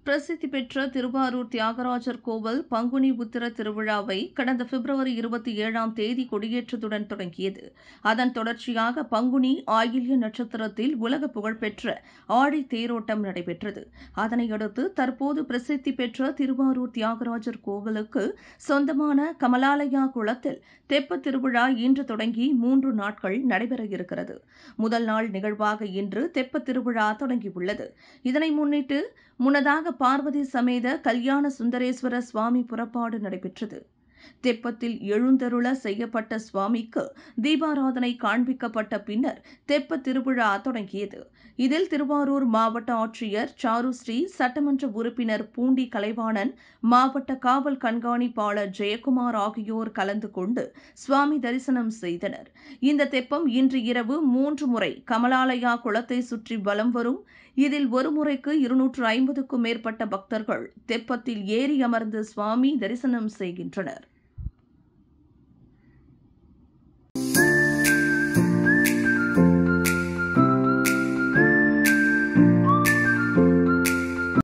பிரசித்தி பெற்ற திருவாரூர் தியாகராஜர் கோவில் பங்குனி உத்திர திருவிழாவை கடந்த பிப்ரவரி 27ஆம் தேதி கொடியேற்றத்துடன் தொடங்கியது. அதன் தொடர்ச்சியாக பங்குனி ஆயில்ய நட்சத்திரத்தில் உலக புகழ்பெற்ற ஆடி தேரோட்டம் நடைபெற்றது. அதனையடுத்து தற்போது பிரசித்தி பெற்ற திருவாரூர் தியாகராஜர் கோவிலுக்கு சொந்தமான கமலாலயா குளத்தில் தெப்பத் திருவிழா இன்று தொடங்கி 3 நாட்கள் நடைபெற இருக்கிறது. முதல் நாள் நிகழ்வாக இன்று தெப்பத் திருவிழா தொடங்கியுள்ளது. இதனை முன்னிட்டு முன்னதாக பார்வதி சமேத கல்யாண சுந்தரேஸ்வர சுவாமி புறப்பாடு நடைபெற்றது. தெப்பத்தில் எழுந்தருள செய்யப்பட்ட சுவாமிக்கு தீபாராதனை காண்பிக்கப்பட்ட பின்னர் தெப்பத் திருவிழா தொடங்கியது. இதில் திருவாரூர் மாவட்ட ஆட்சியர் சாருஸ்ரீ, சட்டமன்ற உறுப்பினர் பூண்டி கலைவாணன், மாவட்ட காவல் கண்காணிப்பாளர் ஜெயக்குமார் ஆகியோர் கலந்து கொண்டு சுவாமி தரிசனம் செய்தனர். இந்த தெப்பம் இன்று இரவு 3 முறை கமலாலயா குளத்தை சுற்றி வலம் வரும். இதில் ஒரு முறைக்கு 250க்கும் மேற்பட்ட பக்தர்கள் தெப்பத்தில் ஏறி அமர்ந்து சுவாமி தரிசனம் செய்கின்றனர்.